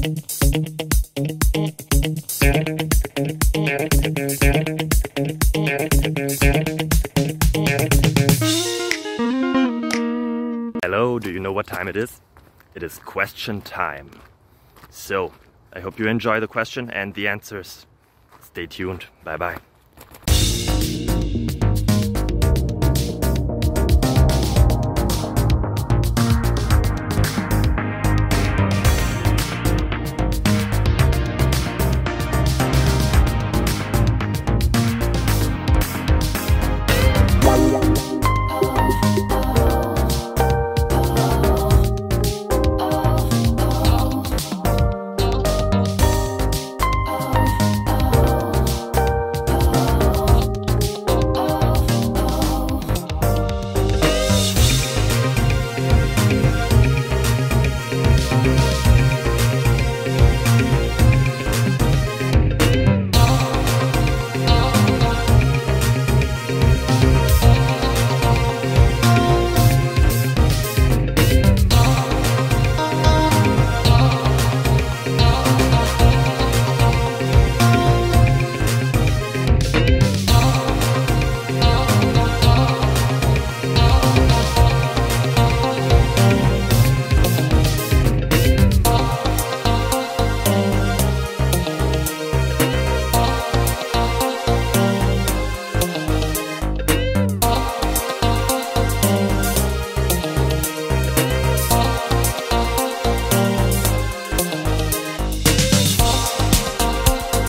Hello, do you know what time it is? It is question time. So, I hope you enjoy the question and the answers. Stay tuned. Bye bye.